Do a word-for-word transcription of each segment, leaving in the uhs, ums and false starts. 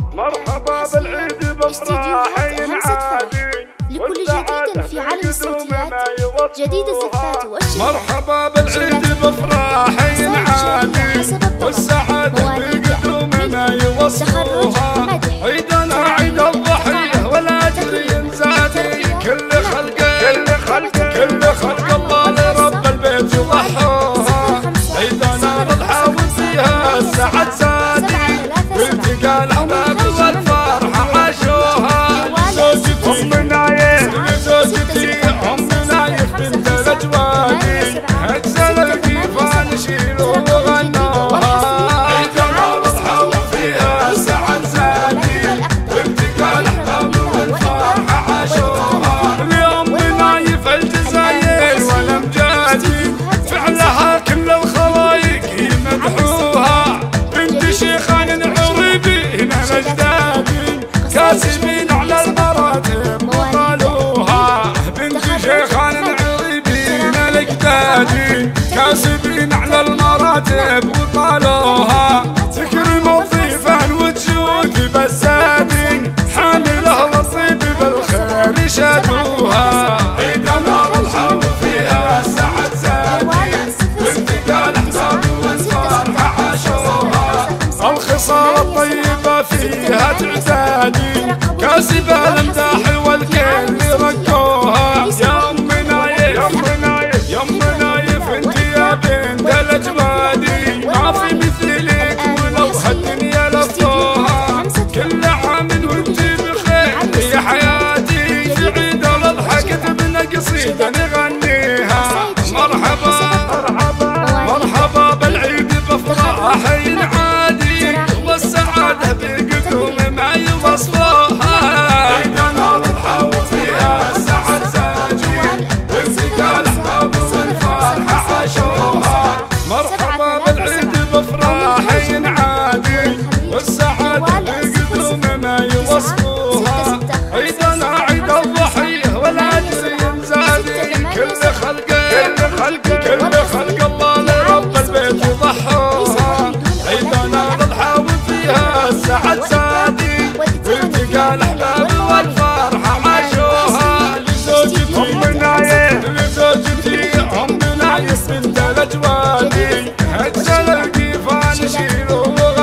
مرحبا بالعيد بافراح عادي لكل جديد في عالم الصوتيات، جديد الزفات والشهرات. مرحبا بالعيد بافراح عادي والسعادة بقدومنا يوصفوها. عيدنا عيد الضحية والاجر ينزادي، كل خلقه كل خلقه كل خلق الله لرب البيت يضحوها. عيدنا نضحى وفيها السعد زادي، والتقى الاحباب والفرحة عاشوها. زوجتي ام نايف زوجتي ام نايف بنت الاجوادي، اجزل القيفان شيلوا وغنوها. عيدنا نضحى وفيها السعد زادي، والتقى الاحباب والفرحة عاشوها. اليوم نايف الجزاير والامجادي، فعلها كل الخلايق يمدحوها. بنت شيخان عريبين الاجدادي، كاسبين على المراتب وطالوها. بنت شيخان عريبين الاجدادي، كاسبين على المراتب وطالوها. تكرم ضيفا وتجود بزادي، حامله الطيب بالخير شادوها. عيدنا نضحى وفيها السعد زادي، والتقى الاحباب والفرحة عاشوها. الخصال الطيبة فيها تعتادي، كاسبة الامداح والكل ركوها. يا ام نايف يا ام نايف يا ام نايف انت يا بنت الاجوادي، ما في مثلك ولو هالدنيا لفوها. كل عام وانت بخير يا حياتي، في عيد الاضحى كتبنا قصيدة نغنيها. مرحبا مرحبا مرحبا بالعيد بافراح عادي، والسعادة بقدوم ما يوصفوها. عيدنا نضحى وفيها السعد زادي، والتقى الاحباب والفرحة عاشوها. مرحبا بالعيد بافراح عادي، والسعادة بقدوم ما يوصفوها. عيدنا عيد الضحية والاجر ينزادي، كل خلقه كل خلقه كل خلق الله لرب البيت يضحوها. عيدنا نضحى وفيها السعد زادي، والتقى الاحباب والفرحة عاشوها. لزوجتي ام نايف لزوجتي ام نايف بنت الاجوادي، اجزل القيفان شيلوا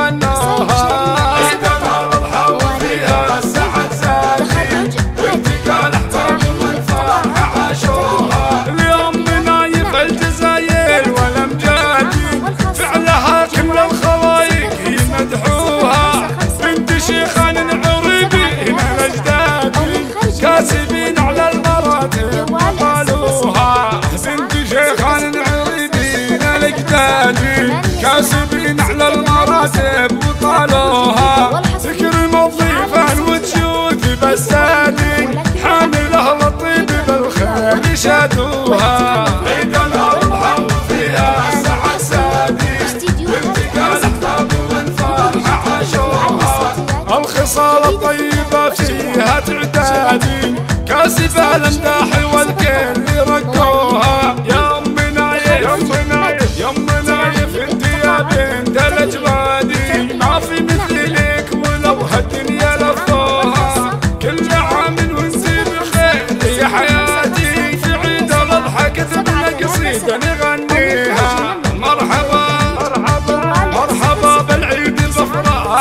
وغنوها. عيدنا نضحى وفيها السعد زادي، والتقى الاحباب والفرحة عاشوها. اليوم نايف الجزاير والامجادي، فعلها كل الخلايق يمدحوها. بنت شيخان عريبين الاجدادي، كاسبين على المراتب وطالوها. بنت شيخان عريبين الاجدادي، كاسبين على المراتب وطالوها. تكرم ضيفا وتجود بزادي، حامله الطيب بالخير شادوها. عيدنا نضحى وفيها السعد زادي، والتقى الاحباب والفرحة عاشوها. الخصال الطيبة فيها تعتادي، كاسبة الامداح والكل ركوها. يا ام نايف يا ام نايف يا ام نايف انت يا بنت الاجوادي، ما في مثلك ولو هالدنيا لفوها. كل عام وانت بخير يا حياتي، في عيد الاضحى كتبنا قصيدة نغنيها. مرحبا مرحبا مرحبا بالعيد بافراح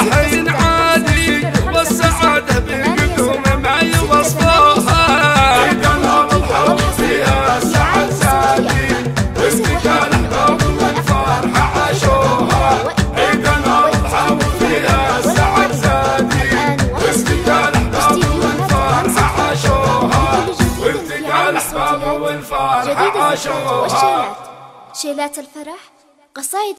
عادي، والسعادة بقدوم ما يوصفوها. عيدنا نضحى وفيها السعد زادي، والتقى الاحباب والفرحة عاشوها. عيدنا نضحى وفيها السعد زادي، والتقى الاحباب والفرحة عاشوها. والتقى الاحباب والفرحة عاشوها. شيلات الفرح، قصائد